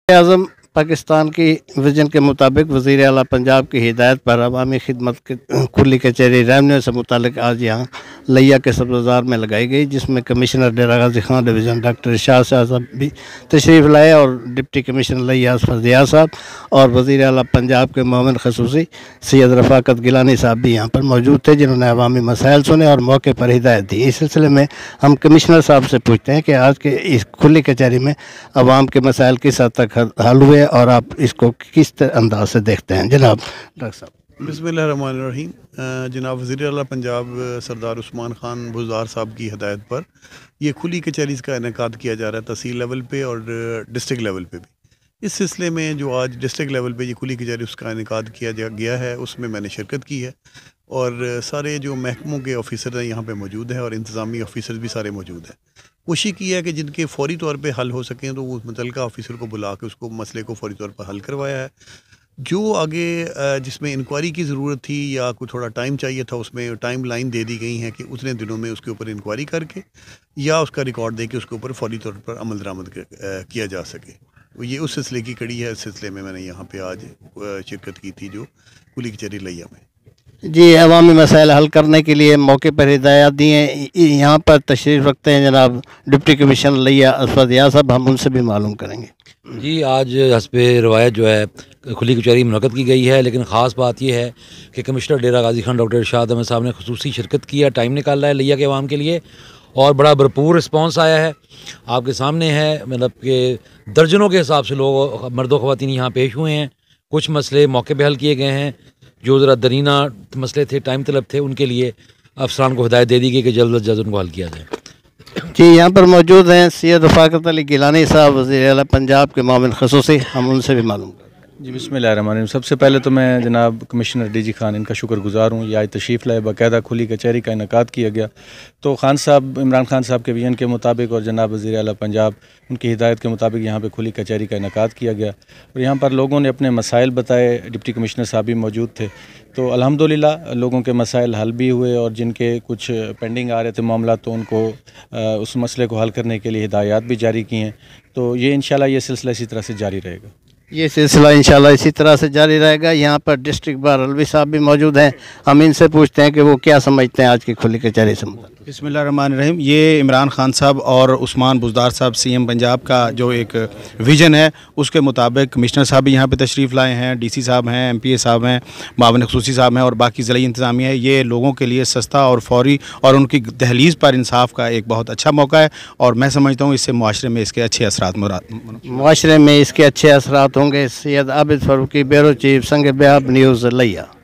आज़म पाकिस्तान की विजन के मुताबिक वज़ीर आला पंजाब की हिदायत पर अवामी खिदमत के खुली कचहरी रेवन्यू से मुतालिक आज यहाँ लिया के सब्ज़बाज़ार में लगाई गई, जिसमें commissioner Dera Ghazi Khan division doctor Irshad Shah sahab भी तशरीफ़ लाए और डिप्टी कमिश्नर लिया फरदिया साहब और वज़ीर आला पंजाब के मोमिन खसूसी सैयद रफ़ाकत गिलानी साहब भी यहाँ पर मौजूद थे, जिन्होंने अवामी मसाइल सुने और मौके पर हिदायत दी। इस सिलसिले में हम कमिश्नर साहब से पूछते हैं कि आज के इस खुली कचहरी में अवाम के मसाइल किस हद तक हल हुए और आप इसको किस अंदाज से देखते हैं। जनाब डॉक्टर साहब। बिस्मिल्लाहिर्रहमानिर्रहीम। जनाब वज़ीर आला पंजाब सरदार उस्मान खान बुज़दार साहब की हदायत पर ये खुली कचहरीज़ का इनेकाद किया जा रहा है तहसील लेवल पे और डिस्ट्रिक्ट लेवल पे भी। इस सिलसिले में जो आज डिस्ट्रिक्ट लेवल पे ये खुली कचहरी उसका इनेकाद किया गया है, उसमें मैंने शिरकत की है और सारे जो महकमों के ऑफिसर हैं यहाँ पे मौजूद हैं और इंतज़ामी ऑफिसर भी सारे मौजूद हैं। कोशिश की है कि जिनके फौरी तौर पे हल हो सकें तो वो मुतल्लिका ऑफिसर को बुला के उसको मसले को फौरी तौर पर हल करवाया है। जो आगे जिसमें इंक्वायरी की ज़रूरत थी या कोई थोड़ा टाइम चाहिए था, उसमें टाइम लाइन दे दी गई है कि उतने दिनों में उसके ऊपर इंक्वायरी करके या उसका रिकॉर्ड दे के उसके ऊपर फौरी तौर पर अमल दरामद किया जा सके। ये उस सिलसिले की कड़ी है। इस सिलसिले में मैंने यहाँ पे आज शिरकत की थी जो कुली कचहरी लिया में। जी, अवामी मसाइल हल करने के लिए मौके पर हिदायत दी हैं। यहाँ पर तशरीफ़ रखते हैं जनाब डिप्टी कमिश्नर लिया फरदिया साहब, हम उनसे भी मालूम करेंगे। जी, आज हस्बे रवायत जो है खुली कचहरी मुनक़द की गई है, लेकिन ख़ास बात यह है कि कमिश्नर डेरा गाजी खान डॉक्टर इरशाद अहमद साहब ने खुसूसी शिरकत किया, टाइम निकाला है लिया के अवाम के लिए और बड़ा भरपूर रिस्पॉन्स आया है। आपके सामने है, मतलब कि दर्जनों के हिसाब से लोग मर्दों ख़वातीन यहाँ पेश हुए हैं। कुछ मसले मौके पर हल किए गए हैं, जो ज़रा दरीना मसले थे, टाइम तलब थे, उनके लिए अफसरान को हिदायत दे दी गई कि जल्द अज जल्द उनको हल किया जाए। जी, यहाँ पर मौजूद हैं सैयद रफ़ाकत अली गिलानी साहब वज़ीर आला पंजाब के मोमिन खसूसी, हम उनसे भी मालूम करें। जी, बिस्मिल्लाहिर्रहमानिर्रहीम। सबसे पहले तो मैं जनाब कमिश्नर DG खान इनका शुक्रगुज़ार हूँ। ये आज तशरीफ़ लाए, बाकायदा खुली कचहरी का इनेकाद किया गया। तो खान साहब, इमरान खान साहब के विजन के मुताबिक और जनाब वज़ीर आला पंजाब उनकी हिदायत के मुताबिक यहाँ पे खुली कचहरी का इनेकाद किया गया और यहाँ पर लोगों ने अपने मसाइल बताए। डिप्टी कमिश्नर साहब भी मौजूद थे, तो अल्हम्दुलिल्लाह लोगों के मसाइल हल भी हुए और जिनके कुछ पेंडिंग आ रहे थे मामला, तो उनको उस मसले को हल करने के लिए हिदायत भी जारी की हैं। तो ये इंशाल्लाह ये सिलसिला इसी तरह से जारी रहेगा। ये सिलसिला इंशाल्लाह इसी तरह से जारी रहेगा। यहाँ पर डिस्ट्रिक्ट बार अलवी साहब भी मौजूद हैं, हम इनसे पूछते हैं कि वो क्या समझते हैं आज की खुली कचहरी से। बिस्मिल्लाहिर्रहमानिर्रहीम। ये इमरान खान साहब और उस्मान बुज़दार साहब CM पंजाब का जो एक विज़न है उसके मुताबिक कमिश्नर साहब भी यहाँ पे तशरीफ़ लाए हैं, DC साहब हैं, MPA साहब हैं, मावन खसूसी साहब हैं और बाकी ज़िला इंतज़ामिया है। ये लोगों के लिए सस्ता और फौरी और उनकी दहलीज़ पर इंसाफ का एक बहुत अच्छा मौका है और मैं समझता हूँ इससे मुआशरे में इसके अच्छे असरात होंगे। सैयद आबिद फ़ारूकी, ब्यूरो चीफ, संग ब्याब न्यूज़ लिया।